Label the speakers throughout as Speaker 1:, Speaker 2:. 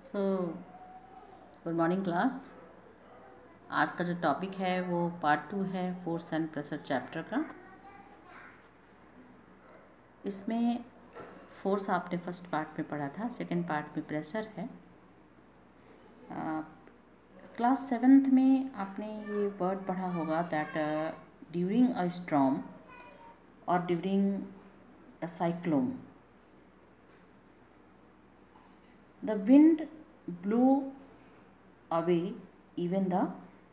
Speaker 1: So good morning class. आज का जो टॉपिक है वो पार्ट 2 है फोर्स एंड प्रेशर चैप्टर का। इसमें फोर्स आपने फर्स्ट पार्ट में पढ़ा था, सेकंड पार्ट में प्रेशर है। क्लास 7th में आपने ये वर्ड पढ़ा होगा दैट ड्यूरिंग अ स्टॉर्म और during a cyclone the wind blow away even the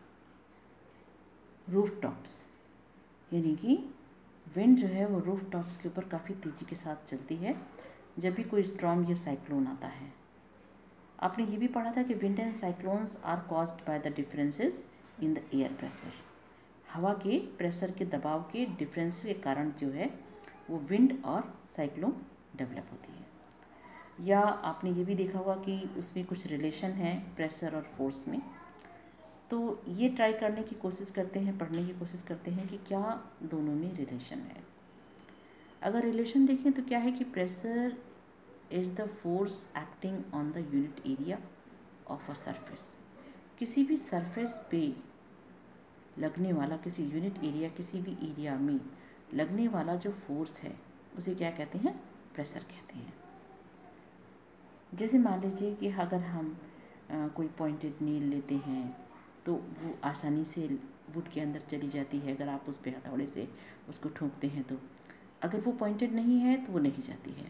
Speaker 1: roof tops, यानी कि विंड जो है वो रूफ टॉप्स के ऊपर काफ़ी तेज़ी के साथ चलती है जब भी कोई स्ट्रॉम या साइक्लोन आता है। आपने ये भी पढ़ा था कि wind and cyclones are caused by the differences in the air pressure. हवा के प्रेशर के दबाव के डिफरेंस के कारण जो है वो विंड और साइक्लोन डेवलप होती है। या आपने ये भी देखा होगा कि उसमें कुछ रिलेशन है प्रेशर और फोर्स में। तो ये ट्राई करने की कोशिश करते हैं, पढ़ने की कोशिश करते हैं कि क्या दोनों में रिलेशन है। अगर रिलेशन देखें तो क्या है कि pressure is the force acting on the unit area of a surface. किसी भी सरफेस पे लगने वाला, किसी यूनिट एरिया, किसी भी एरिया में लगने वाला जो फोर्स है उसे क्या कहते हैं? प्रेशर कहते हैं। जैसे मान लीजिए कि अगर हम कोई पॉइंटेड नील लेते हैं तो वो आसानी से वुड के अंदर चली जाती है। अगर आप उस पर हथौड़े से उसको ठोकते हैं तो अगर वो पॉइंटेड नहीं है तो वो नहीं जाती है।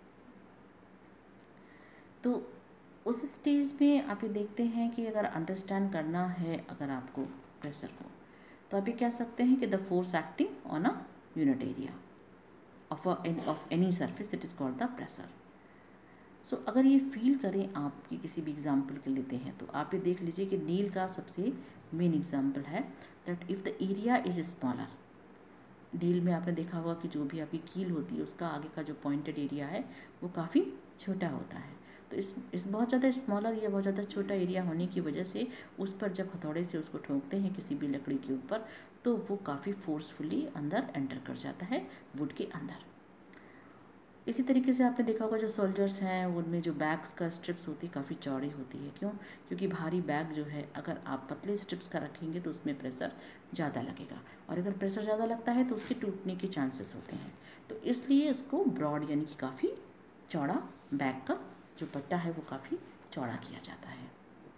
Speaker 1: तो उस स्टेज में आप ये देखते हैं कि अगर अंडरस्टैंड करना है अगर आपको प्रेशर को, तो आप ये कह सकते हैं कि the force acting on a unit area of any surface it is called the pressure. So अगर ये फील करें आप कि किसी भी एग्जाम्पल के लेते हैं तो आप ये देख लीजिए कि नील का सबसे मेन एग्जाम्पल है that if the area is smaller. Nail में आपने देखा होगा कि जो भी आपकी कील होती है उसका आगे का जो पॉइंटेड एरिया है वो काफ़ी छोटा होता है। तो इस बहुत ज़्यादा स्मॉलर या बहुत ज़्यादा छोटा एरिया होने की वजह से उस पर जब हथौड़े से उसको ठोकते हैं किसी भी लकड़ी के ऊपर तो वो काफ़ी फोर्सफुली अंदर एंटर कर जाता है वुड के अंदर। इसी तरीके से आपने देखा होगा जो सोल्जर्स हैं उनमें जो बैग्स का स्ट्रिप्स होती है काफ़ी चौड़ी होती है। क्यों? क्योंकि भारी बैग जो है अगर आप पतले स्ट्रिप्स का रखेंगे तो उसमें प्रेशर ज़्यादा लगेगा और अगर प्रेशर ज़्यादा लगता है तो उसके टूटने के चांसेस होते हैं। तो इसलिए उसको ब्रॉड यानी कि काफ़ी चौड़ा बैग का जो पट्टा है वो काफ़ी चौड़ा किया जाता है।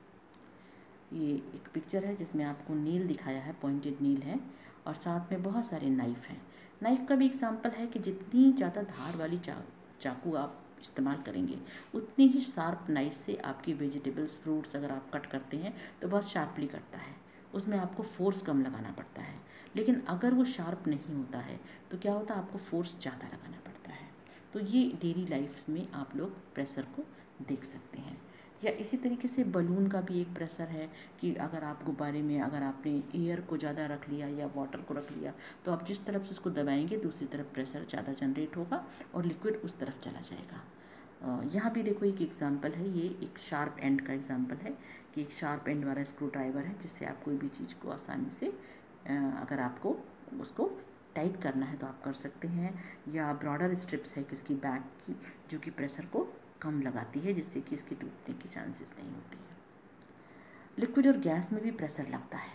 Speaker 1: ये एक पिक्चर है जिसमें आपको नील दिखाया है, पॉइंटेड नील है और साथ में बहुत सारे नाइफ़ हैं। नाइफ़ का भी एग्जाम्पल है कि जितनी ज़्यादा धार वाली चाकू आप इस्तेमाल करेंगे उतनी ही शार्प नाइफ से आपकी वेजिटेबल्स, फ्रूट्स अगर आप कट करते हैं तो बहुत शार्पली कटता है, उसमें आपको फोर्स कम लगाना पड़ता है। लेकिन अगर वो शार्प नहीं होता है तो क्या होता है? आपको फोर्स ज़्यादा लगाना पड़ता है। तो ये डेली लाइफ में आप लोग प्रेशर को देख सकते हैं। या इसी तरीके से बलून का भी एक प्रेशर है कि अगर आप गुब्बारे में अगर आपने एयर को ज़्यादा रख लिया या वाटर को रख लिया तो आप जिस तरफ से उसको दबाएंगे दूसरी तरफ प्रेशर ज़्यादा जनरेट होगा और लिक्विड उस तरफ चला जाएगा। यहाँ भी देखो एक एग्जांपल है, ये एक शार्प एंड का एग्जांपल है कि एक शार्प एंड वाला स्क्रू ड्राइवर है जिससे आप कोई भी चीज़ को आसानी से अगर आपको उसको टाइट करना है तो आप कर सकते हैं। या ब्रॉडर स्ट्रिप्स है किसकी बैक की जो कि प्रेशर को कम लगाती है जिससे कि इसके टूटने के चांसेस नहीं होते हैं। लिक्विड और गैस में भी प्रेशर लगता है।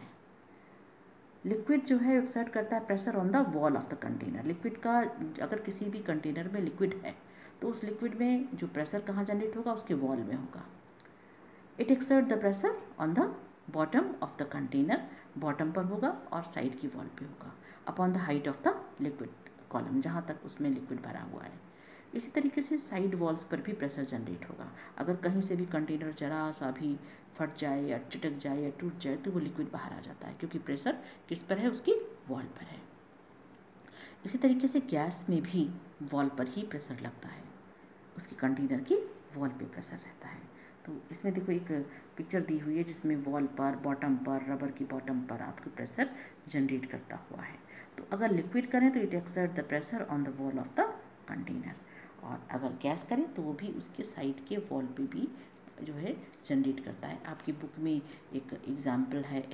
Speaker 1: लिक्विड जो है एक्सर्ट करता है pressure on the wall of the container. Liquid का अगर किसी भी कंटेनर में लिक्विड है तो उस लिक्विड में जो प्रेशर कहाँ जनरेट होगा? उसके वॉल में होगा। It exert the pressure on the bottom of the container, bottom पर होगा और साइड की वॉल पे होगा, upon the height of the liquid column, जहाँ तक उसमें लिक्विड भरा हुआ है। इसी तरीके से साइड वॉल्स पर भी प्रेशर जनरेट होगा। अगर कहीं से भी कंटेनर जरा सा भी फट जाए या चिटक जाए या टूट जाए तो वो लिक्विड बाहर आ जाता है क्योंकि प्रेशर किस पर है? उसकी वॉल पर है। इसी तरीके से गैस में भी वॉल पर ही प्रेशर लगता है, उसकी कंटेनर की वॉल पे प्रेशर रहता है। तो इसमें देखो एक पिक्चर दी हुई है जिसमें वॉल पर, बॉटम पर, रबर की बॉटम पर आपको प्रेशर जनरेट करता हुआ है। तो अगर लिक्विड करें तो it exert the pressure on the wall of the container और अगर गैस करें तो वो भी उसके साइड के वॉल पे भी जो है जनरेट करता है। आपकी बुक में एक एग्जाम्पल है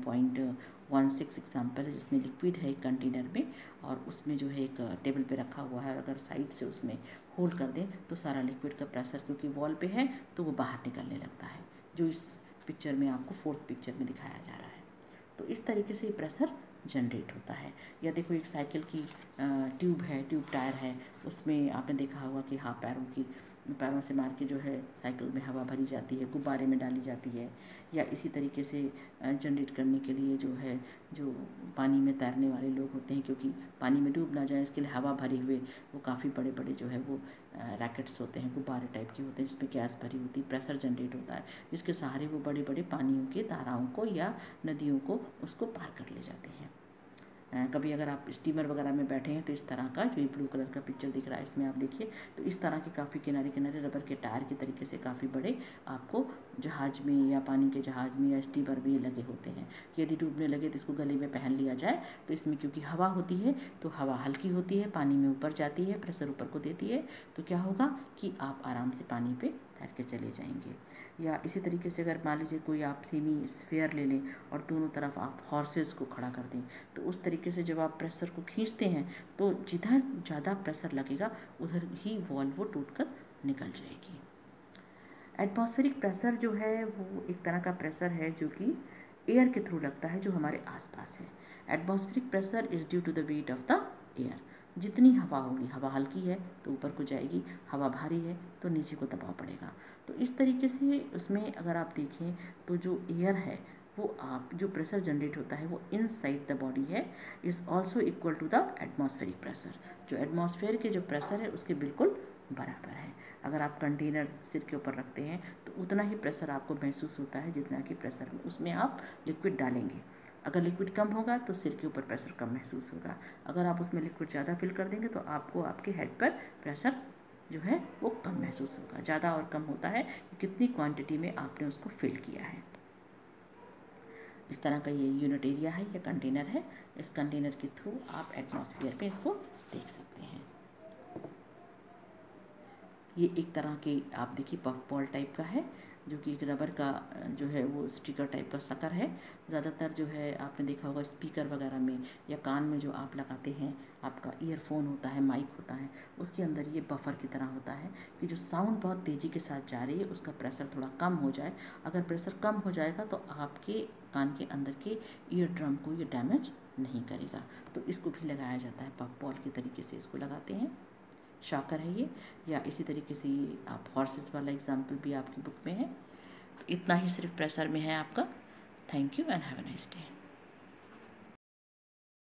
Speaker 1: 11.16 एग्जाम्पल है, जिसमें लिक्विड है एक कंटेनर में और उसमें जो है एक टेबल पे रखा हुआ है, और अगर साइड से उसमें होल्ड कर दें तो सारा लिक्विड का प्रेशर क्योंकि वॉल पे है तो वो बाहर निकलने लगता है, जो इस पिक्चर में आपको 4th पिक्चर में दिखाया जा रहा है। तो इस तरीके से प्रेशर जनरेट होता है। या देखो एक साइकिल की ट्यूब है, ट्यूब टायर है, उसमें आपने देखा होगा कि हाँ पैरों से मार के जो है साइकिल में हवा भरी जाती है, गुब्बारे में डाली जाती है। या इसी तरीके से जनरेट करने के लिए जो है जो पानी में तैरने वाले लोग होते हैं, क्योंकि पानी में डूब ना जाए इसके लिए हवा भरे हुए वो काफ़ी बड़े बड़े जो है वो रैकेट्स होते हैं, गुब्बारे टाइप के होते हैं, जिसमें गैस भरी होती है, प्रेशर जनरेट होता है, जिसके सहारे वो बड़े बड़े पानियों के धाराओं को या नदियों को उसको पार कर ले जाते हैं। कभी अगर आप स्टीमर वगैरह में बैठे हैं तो इस तरह का जो ब्लू कलर का पिक्चर दिख रहा है इसमें आप देखिए, तो इस तरह के काफ़ी किनारे किनारे रबर के टायर के तरीके से काफ़ी बड़े आपको जहाज में या पानी के जहाज में या स्टीमर में लगे होते हैं। यदि डूबने लगे तो इसको गले में पहन लिया जाए, तो इसमें क्योंकि हवा होती है तो हवा हल्की होती है, पानी में ऊपर जाती है, प्रेशर ऊपर को देती है, तो क्या होगा कि आप आराम से पानी पे तैर के चले जाएंगे। या इसी तरीके से अगर मान लीजिए कोई आप सेमी स्फीयर ले लें और दोनों तरफ आप हॉर्सेस को खड़ा कर दें, तो उस तरीके से जब आप प्रेशर को खींचते हैं तो जिधर ज़्यादा प्रेशर लगेगा उधर ही वॉल वो टूटकर निकल जाएगी। एटमॉस्फेरिक प्रेशर जो है वो एक तरह का प्रेशर है जो कि एयर के थ्रू लगता है, जो हमारे आसपास है। Atmospheric pressure is due to the weight of the air. जितनी हवा होगी, हवा हल्की है तो ऊपर को जाएगी, हवा भारी है तो नीचे को दबाव पड़ेगा। तो इस तरीके से उसमें अगर आप देखें तो जो एयर है वो आप जो प्रेशर जनरेट होता है वो इनसाइड द बॉडी है, is also equal to the atmospheric pressure. जो एटमॉस्फेयर के जो प्रेशर है उसके बिल्कुल बराबर है। अगर आप कंटेनर सिर के ऊपर रखते हैं तो उतना ही प्रेशर आपको महसूस होता है जितना कि प्रेशर में उसमें आप लिक्विड डालेंगे। अगर लिक्विड कम होगा तो सिर के ऊपर प्रेशर कम महसूस होगा। अगर आप उसमें लिक्विड ज़्यादा फिल कर देंगे तो आपको आपके हेड पर प्रेशर जो है वो कम महसूस होगा। ज़्यादा और कम होता है कि कितनी क्वांटिटी में आपने उसको फिल किया है। इस तरह का ये यूनिट एरिया है या कंटेनर है। इस कंटेनर के थ्रू आप एटमॉस्फेयर पे इसको देख सकते हैं। ये एक तरह के आप देखिए पफ बॉल टाइप का है, जो कि एक रबर का जो है वो स्टिकर टाइप का शक्कर है। ज़्यादातर जो है आपने देखा होगा स्पीकर वगैरह में या कान में जो आप लगाते हैं, आपका ईयरफोन होता है, माइक होता है, उसके अंदर ये बफर की तरह होता है कि जो साउंड बहुत तेज़ी के साथ जा रही है उसका प्रेशर थोड़ा कम हो जाए। अगर प्रेशर कम हो जाएगा तो आपके कान के अंदर के ईयर ड्रम को ये डैमेज नहीं करेगा। तो इसको भी लगाया जाता है, पफ बॉल के तरीके से इसको लगाते हैं। शॉकर है ये। या इसी तरीके से ये आप हॉर्सेस वाला एग्जाम्पल भी आपकी बुक में है। तो इतना ही सिर्फ प्रेशर में है आपका। Thank you and have a nice day.